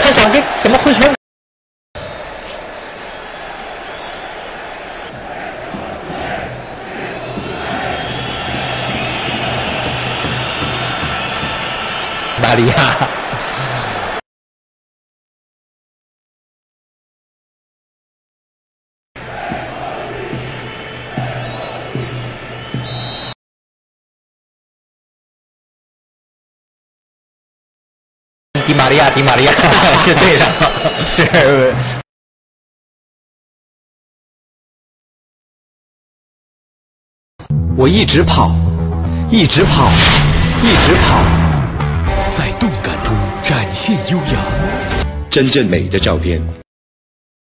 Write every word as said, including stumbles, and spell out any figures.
他想跟怎么回传？马里亚。 迪玛利亚，迪玛利亚是对上了，是。 我一直跑，一直跑，一直跑，在动感中展现优雅。 真正美的照片，